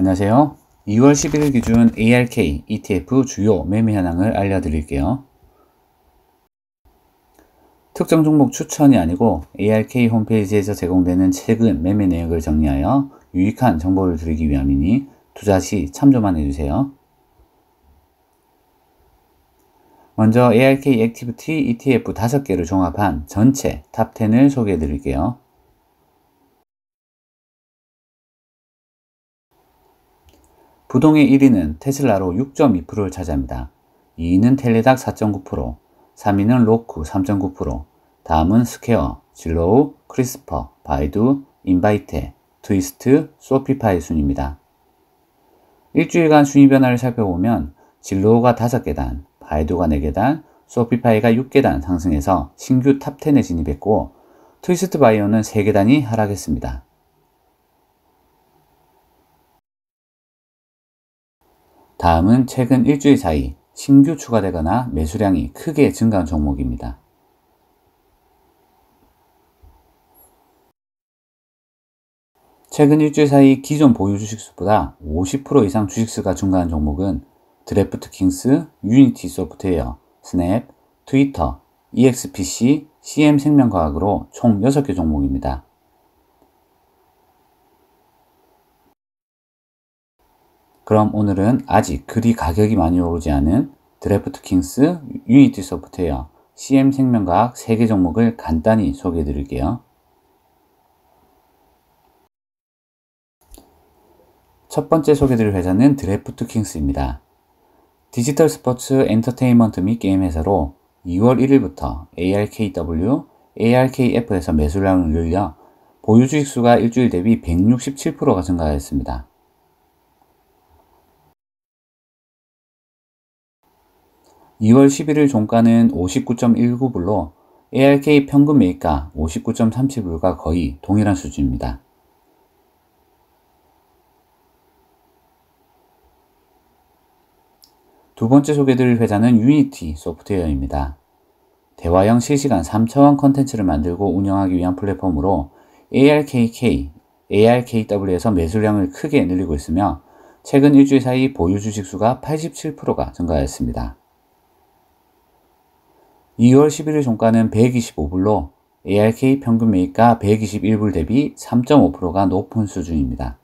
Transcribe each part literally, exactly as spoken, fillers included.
안녕하세요. 이월 십일일 기준 에이알케이 이티에프 주요 매매 현황을 알려드릴게요. 특정 종목 추천이 아니고 에이알케이 홈페이지에서 제공되는 최근 매매 내역을 정리하여 유익한 정보를 드리기 위함이니 투자 시 참조만 해주세요. 먼저 에이알케이 액티비티 이티에프 다섯 개를 종합한 전체 탑 텐을 소개해 드릴게요. 부동의 일 위는 테슬라로 육 점 이 퍼센트를 차지합니다. 이 위는 텔레닥 사 점 구 퍼센트, 삼 위는 로쿠 삼 점 구 퍼센트, 다음은 스퀘어, 진로우, 크리스퍼, 바이두, 인바이테, 트위스트, 소피파이 순입니다. 일주일간 순위 변화를 살펴보면 진로우가 다섯 계단, 바이두가 네 계단, 소피파이가 육 계단 상승해서 신규 탑 텐에 진입했고 트위스트 바이오는 세 계단이 하락했습니다. 다음은 최근 일주일 사이 신규 추가되거나 매수량이 크게 증가한 종목입니다. 최근 일주일 사이 기존 보유 주식수보다 오십 퍼센트 이상 주식수가 증가한 종목은 드래프트킹스, 유니티 소프트웨어, 스냅, 트위터, 이엑스피씨, 씨엠생명과학으로 총 여섯 개 종목입니다. 그럼 오늘은 아직 그리 가격이 많이 오르지 않은 드래프트킹스, 유니티 소프트웨어, 씨엠생명과학 세 개 종목을 간단히 소개해 드릴게요. 첫 번째 소개드릴 회사는 드래프트킹스입니다. 디지털 스포츠 엔터테인먼트 및 게임 회사로 이월 일일부터 에이알케이더블유, 에이알케이에프에서 매수량을 늘려 보유 주식수가 일주일 대비 백육십칠 퍼센트가 증가하였습니다. 이월 십일일 종가는 오십구 점 일구 불로 에이알케이 평균 매입가 오십구 점 삼칠 불과 거의 동일한 수준입니다. 두 번째 소개드릴 회사는 유니티 소프트웨어입니다. 대화형 실시간 삼 차원 컨텐츠를 만들고 운영하기 위한 플랫폼으로 에이알케이케이, 에이알케이더블유에서 매수량을 크게 늘리고 있으며 최근 일주일 사이 보유 주식수가 팔십칠 퍼센트가 증가하였습니다. 이월 십일일 종가는 백이십오 불로 에이알케이 평균 매입가 백이십일 불 대비 삼 점 오 퍼센트가 높은 수준입니다.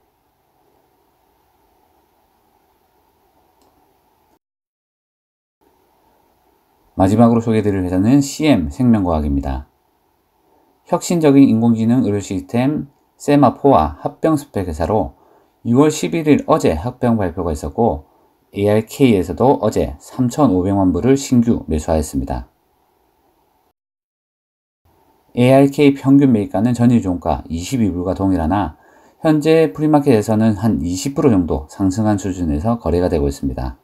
마지막으로 소개해드릴 회사는 씨엠생명과학입니다. 혁신적인 인공지능 의료 시스템 세마포와 합병 스펙 회사로 이월 십일일 어제 합병 발표가 있었고 에이알케이에서도 어제 삼천오백만 불을 신규 매수하였습니다. 에이알케이 평균 매입가는 전일 종가 이십이 불과 동일하나 현재 프리마켓에서는 한 이십 퍼센트 정도 상승한 수준에서 거래가 되고 있습니다.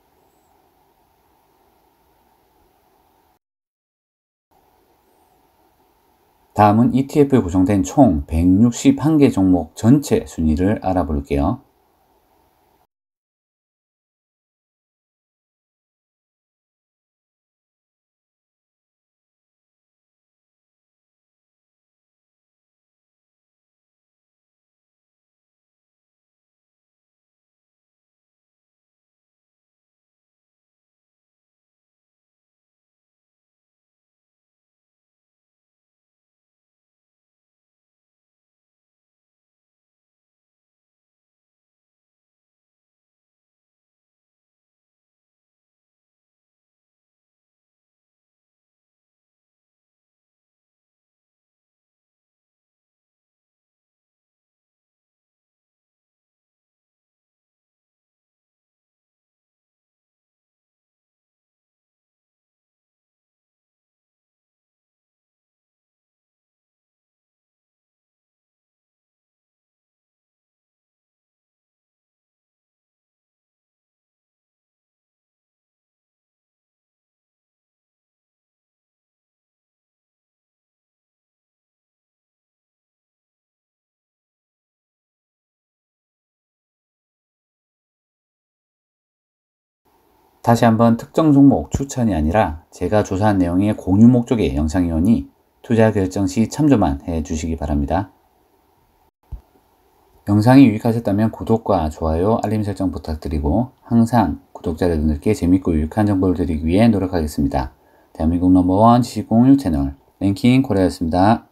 다음은 이티에프에 구성된 총 백육십일 개 종목 전체 순위를 알아볼게요. 다시 한번 특정 종목 추천이 아니라 제가 조사한 내용의 공유 목적의 영상이오니 투자 결정 시 참조만 해 주시기 바랍니다. 영상이 유익하셨다면 구독과 좋아요, 알림 설정 부탁드리고 항상 구독자 여러분들께 재밌고 유익한 정보를 드리기 위해 노력하겠습니다. 대한민국 넘버원 지식공유 채널 랭킹 코리아였습니다.